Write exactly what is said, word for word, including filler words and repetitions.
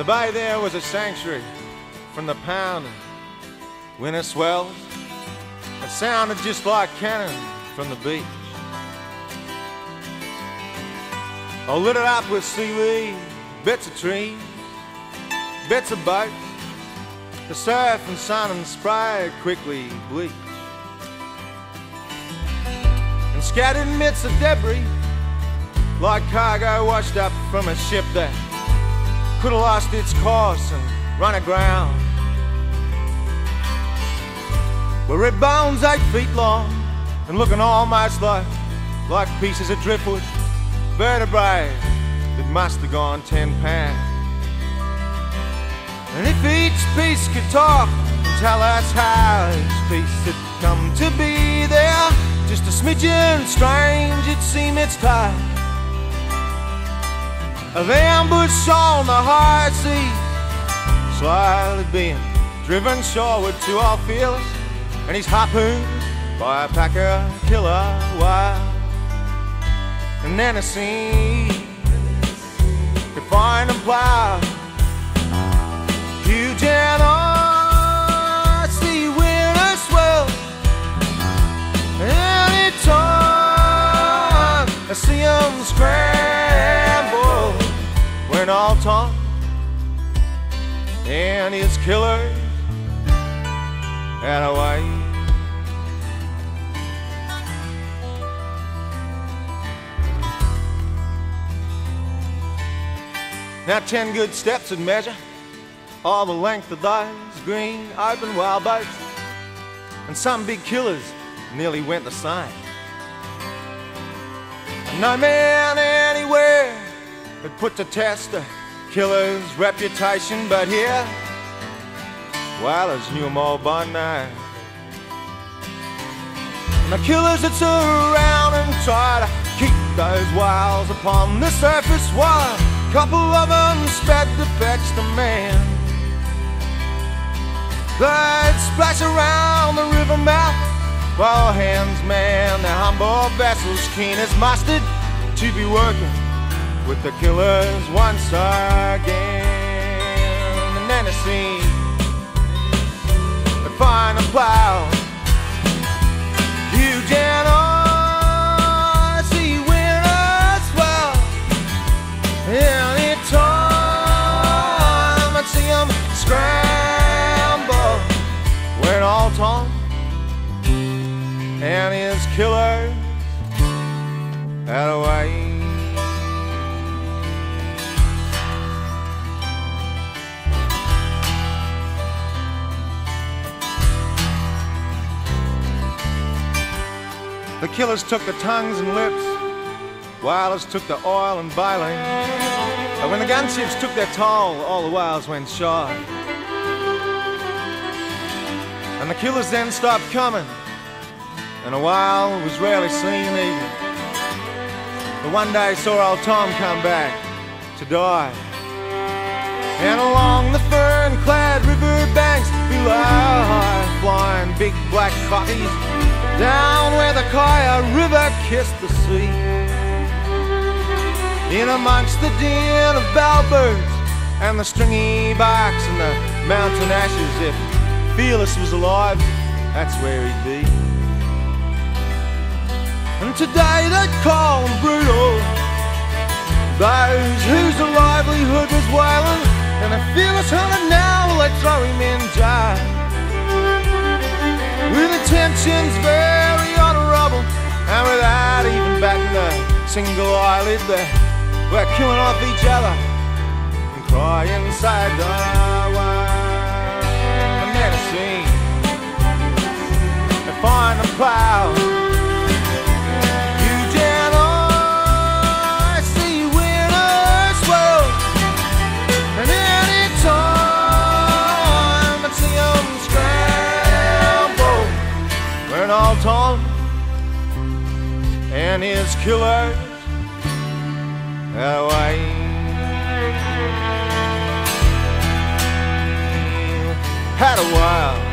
The bay there was a sanctuary from the pound and winter swells. It sounded just like cannon from the beach. Oh, lit it up with seaweed, bits of trees, bits of boats. The surf and sun and spray quickly bleach. And scattered bits of debris, like cargo washed up from a ship that could have lost its course and run aground. Were red bones eight feet long and looking almost like, like pieces of driftwood, vertebrae that must have gone ten pounds. And if each piece could talk and tell us how each piece had come to be there, just a smidgen strange it'd seem its tide of ambush on the high sea, slowly being driven shoreward to all fearless, and he's harpooned by a packer killer wild. And then I see could find him plow huge and icy winter swell. Anytime I see him scramble, when all Tom and his killers had away. Now ten good steps would measure all the length of those green open wild boats, and some big killers nearly went the same. No man anywhere had put to test a killer's reputation, but here, whalers knew them all by name. And the killers that surround and try to keep those whales upon the surface, while a couple of them sped to fetch the man. They'd splash around the river mouth while hands man their humble vessels, keen as mustard to be working with the killers once again. And then I see the final plow, huge and icy winter swell. Anytime I'd see them scramble, when all Tom and his killers had away. The killers took the tongues and lips, whalers took the oil and bailing. But when the gunships took their toll, all the whales went shy. And the killers then stopped coming, and a whale was rarely seen even. But one day saw old Tom come back to die. And along the fern-clad river banks below, flying big black cockies, down where the Kaya River kissed the sea. In amongst the din of bellbirds and the stringy barks and the mountain ashes, if Fearless was alive, that's where he'd be. And today they'd call him brutal, those whose livelihood was whaling, and the Fearless hunter now, well, they throw him in jail with intentions very honourable, and without even batting a single eyelid, they were killing off each other and crying side the way. And then I seen they find them plow huge and icy winter swell. And anytime I'd see them scramble, when all Tom and his killers away. Had a while